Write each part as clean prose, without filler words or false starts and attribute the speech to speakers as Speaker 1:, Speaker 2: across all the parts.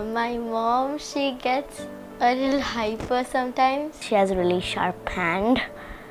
Speaker 1: My mom, she gets a little hyper sometimes. She has a really sharp hand.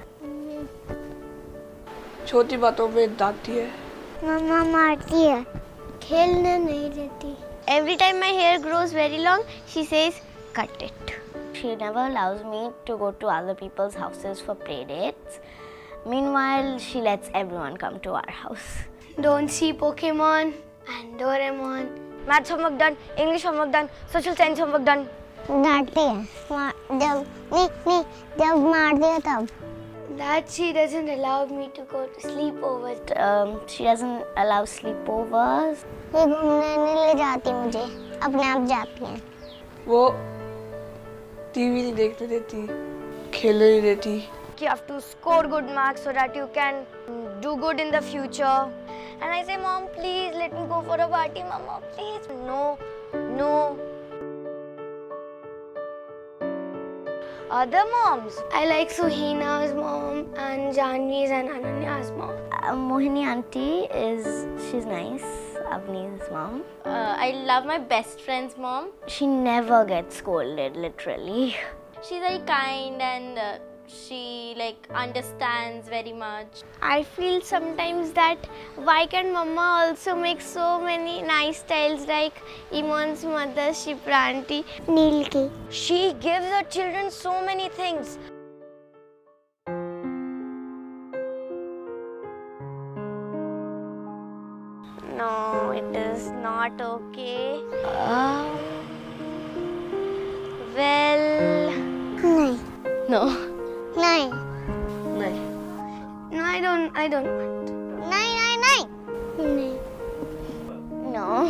Speaker 2: छोटी बातों पे डांटती है.
Speaker 1: मम्मा मारती है. खेलने नहीं देती. Every time my hair grows very long, she says, cut it. She never allows me to go to other people's houses for play dates. Meanwhile, she lets everyone come to our house. Don't see Pokemon and Doraemon. Maths homework done, English homework done, social science homework done. डांटती है जब मार दिया तब. That she doesn't allow me to go to sleepovers. She doesn't allow sleepovers. ये घूमने नहीं ले जाती मुझे, अपने आप जाती हैं.
Speaker 2: वो टीवी नहीं देखने देती, खेलने नहीं देती.
Speaker 1: You have to score good marks so that you can do good in the future. And I say, Mom, please let me go for a party, Mama, please. No, no. Other moms. I like Suhina's mom and Janvi's and Ananya's mom. Mohini auntie she's nice. Avni's mom. I love my best friend's mom. She never gets scolded, literally. She's very kind and she understands very much. I feel sometimes that why can't Mama also make so many nice styles like Imon's mother, Shipra auntie, Neelki. She gives her children so many things. No, it is not okay. Well... No.
Speaker 2: नहीं.
Speaker 1: No, I don't want. नहीं. No.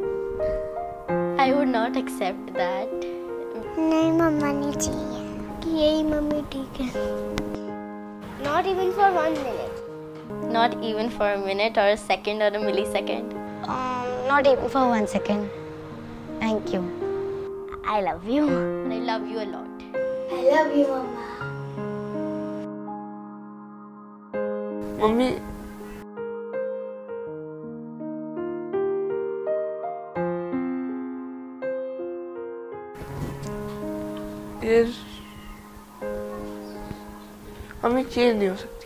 Speaker 1: I would not accept that. नहीं मम्मा नहीं चाहिए. यही mummy ठीक है. Not even for 1 minute. Not even for a minute or a second or a millisecond. Not even for 1 second. Thank you. I love you. And I love you a lot. I love you, Mama.
Speaker 2: Mummy ये mummy change नहीं हो सकती.